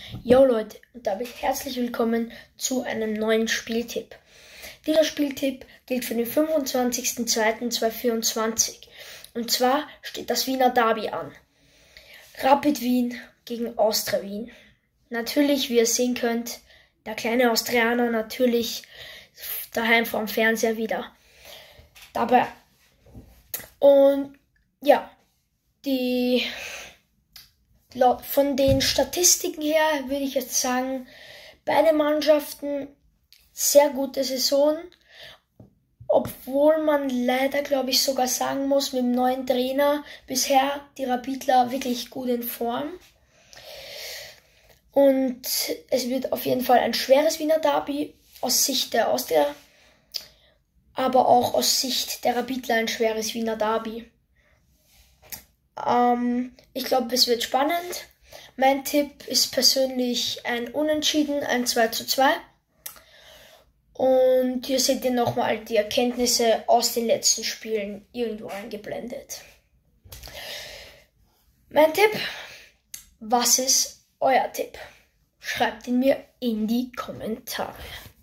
Jo Leute, und damit herzlich willkommen zu einem neuen Spieltipp. Dieser Spieltipp gilt für den 25.02.2024. Und zwar steht das Wiener Derby an. Rapid Wien gegen Austria Wien. Natürlich, wie ihr sehen könnt, der kleine Austrianer natürlich daheim vorm Fernseher wieder dabei. Und ja, von den Statistiken her würde ich jetzt sagen, beide Mannschaften sehr gute Saison, obwohl man leider, glaube ich, sogar sagen muss, mit dem neuen Trainer bisher die Rapidler wirklich gut in Form. Und es wird auf jeden Fall ein schweres Wiener Derby aus Sicht der Austria, aber auch aus Sicht der Rapidler ein schweres Wiener Derby. Ich glaube, es wird spannend. Mein Tipp ist persönlich ein Unentschieden, ein 2:2. Und hier seht ihr nochmal die Erkenntnisse aus den letzten Spielen irgendwo eingeblendet. Mein Tipp. Was ist euer Tipp? Schreibt ihn mir in die Kommentare.